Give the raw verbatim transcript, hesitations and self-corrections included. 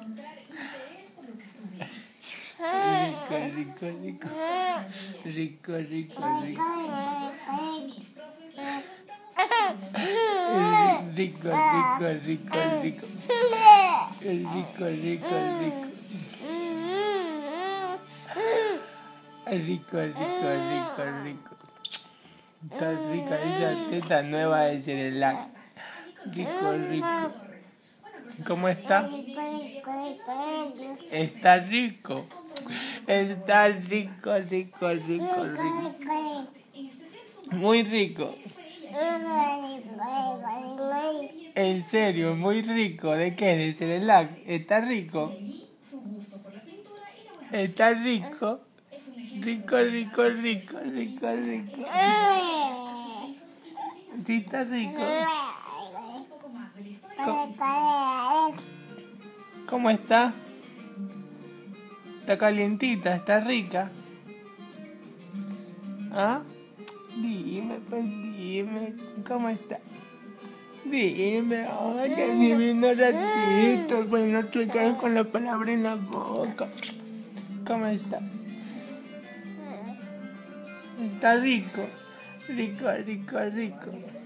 Rico, rico, rico. Rico, rico, rico. Rico, rico, rico, rico. Rico, rico, rico. Rico, rico, rico, rico. Está rica esa teta nueva de Cerelac. Rico, rico. ¿Cómo está? Está rico. Está rico, rico, rico, rico. Muy rico. En serio, muy rico. ¿De qué? ¿De Cerelac? ¿Está rico? ¿Está rico? Rico, rico, rico, rico, rico. ¿Sí está rico? ¿Cómo, ¿Cómo está? Está calientita, está rica. ¿Ah? Dime, pues dime, ¿cómo está? Dime, ay, que divino ratito, pues no te quedes con la palabra en la boca. ¿Cómo está? Está rico, rico, rico, rico.